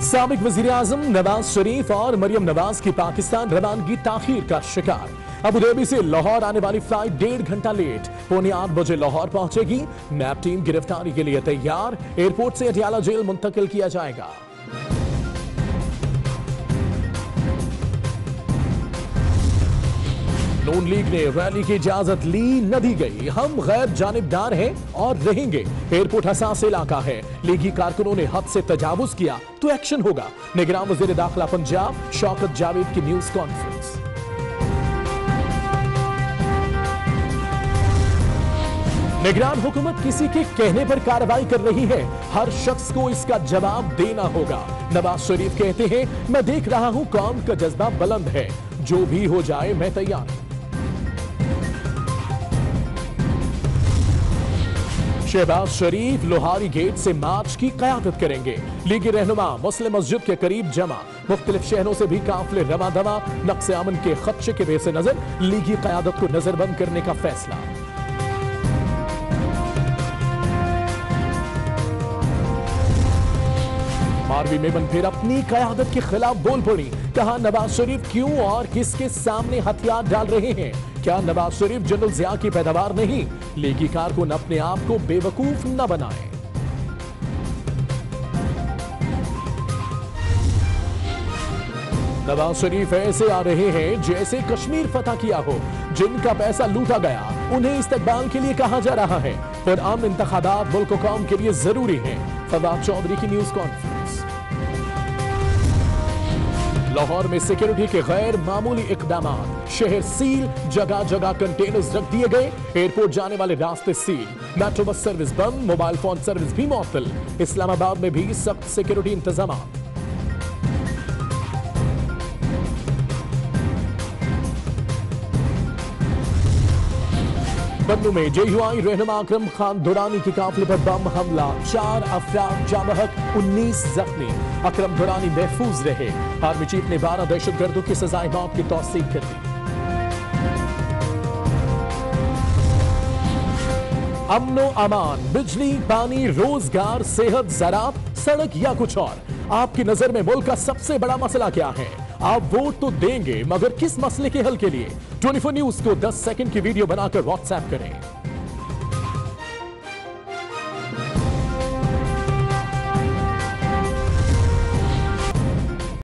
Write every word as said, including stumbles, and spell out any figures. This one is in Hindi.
साबिक वज़ीर-ए-आज़म नवाज शरीफ और मरियम नवाज की पाकिस्तान रवानगी ताखीर का शिकार। अबुधाबी से लाहौर आने वाली फ्लाइट डेढ़ घंटा लेट, पौने आठ बजे लाहौर पहुंचेगी। मैप टीम गिरफ्तारी के लिए तैयार, एयरपोर्ट से अटियाला जेल मुंतकिल किया जाएगा। नून लीग ने रैली की इजाजत ली, न दी गई। हम गैर जानिबदार हैं और रहेंगे। एयरपोर्ट हसास इलाका है। लीगी कारकुनों ने हद से तजावुज किया तो एक्शन होगा। निगरान वज़ीर दाखिला पंजाब शौकत जावेद की न्यूज कॉन्फ्रेंस। निगरान हुकूमत किसी के कहने पर कार्रवाई कर रही है, हर शख्स को इसका जवाब देना होगा। नवाज शरीफ कहते हैं, मैं देख रहा हूं कौम का जज्बा बुलंद है, जो भी हो जाए मैं तैयार हूं। शहबाज शरीफ लोहारी गेट से मार्च की कयादत करेंगे। लीगी रहनुमा मुस्लिम मस्जिद के करीब जमा। मुख्तलिफ शहरों से भी काफिले रवा दवा। नक्शे अमन के खदशे के पेश नजर लीगी कयादत को नजरबंद करने का फैसला। मारवी मेमन फिर अपनी कयादत के खिलाफ बोल पड़ी। कहा, नवाज शरीफ क्यों और किसके सामने हथियार डाल रहे हैं? क्या नवाज शरीफ जनरल जिया की पैदावार नहीं? लीगी कारकुन अपने आप को बेवकूफ न बनाएं। नवाज शरीफ ऐसे आ रहे हैं जैसे कश्मीर फतह किया हो। जिनका पैसा लूटा गया उन्हें इस्तकबाल के लिए कहा जा रहा है। और आम इंतखाबात मुल्क कौम के लिए जरूरी है। फवाद चौधरी की न्यूज कॉन्फ्रेंस। लाहौर में सिक्योरिटी के गैर मामूली इकदाम। शहर सील, जगह जगह कंटेनर्स रख दिए गए। एयरपोर्ट जाने वाले रास्ते सील। मेट्रो बस सर्विस बंद, मोबाइल फोन सर्विस भी मुअत्तल। इस्लामाबाद में भी सख्त सिक्योरिटी इंतजाम। बन्नू में जेयूआई रहनुमा अकरम खान दुरानी की काफिले पर बम हमला। चार अफराद जाँ बहक, उन्नीस जख्मी। अकरम दुरानी महफूज रहे। आर्मी चीफ ने बारह दहशतगर्दों की सजाए मौत की तौसीक कर दी। अमनो अमान, बिजली, पानी, रोजगार, सेहत, ज़राअत, सड़क या कुछ और? आपकी नजर में मुल्क का सबसे बड़ा मसला क्या है? आप वोट तो देंगे, मगर किस मसले के हल के लिए? चौबीस न्यूज को दस सेकंड की वीडियो बनाकर व्हाट्सएप करें।